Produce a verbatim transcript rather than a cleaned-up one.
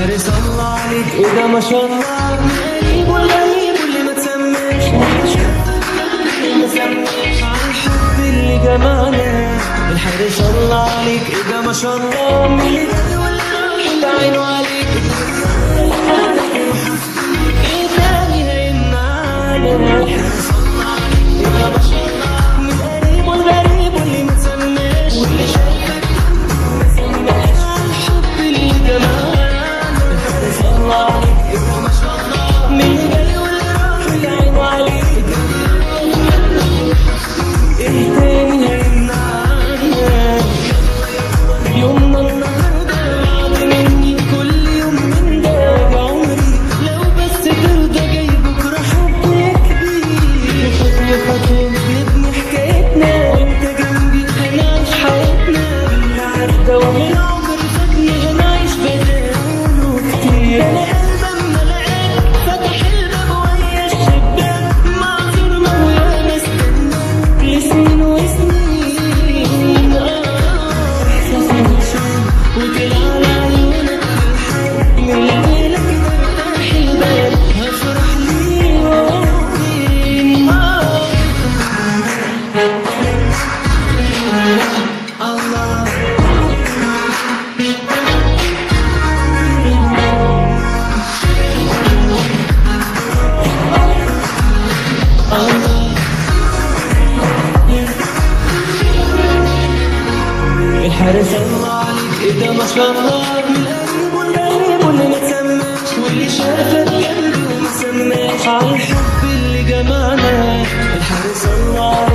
الحارس الله عليك ايه ده ما شاء الله، قريب والغريب واللي ما تسميش، ما سميش على الحب اللي جمعنا. الحارس الله عليك ايه ده ما شاء الله، من اللي جاي واللي راح اللي عينه عليك، ايه تاني هيمنعنا. الحارس الله عليك ايه ده ما شاء الله، من القريب والغريب واللي ما تسميش، واللي شايفك ما سميش على الحب اللي جمعنا. الحارس الله عليك ايه ده ما شاء الله، من اللي جاي واللي راح واللي عينه عليك، ايه تاني هيمنعنا. يومنا النهارده بعد مني كل يوم من ده عمري، لو بس ترضى جاي بكره حب كبير، خطوه خطوه بنبني حكايتنا، وانت جنبي هنعيش حياتنا، اللي عدى ومن عمر فاتني هنعيش بداله كتير. انا قلبي اما لقاك فتح الباب ويا الشباك، معذور ما ويا مستناك لسنين وسنين. اه احساسي متشال وطلع على عيونك بالحال، من الليله كده ارتاح البال، هفرح ليه وين. اه الله الحارس الله عليك ايه ده ما شاء الله، من القريب والغريب واللي ما تسماش، واللي شافك قلبي وما سماش على الحب اللي جمعنا. الحارس الله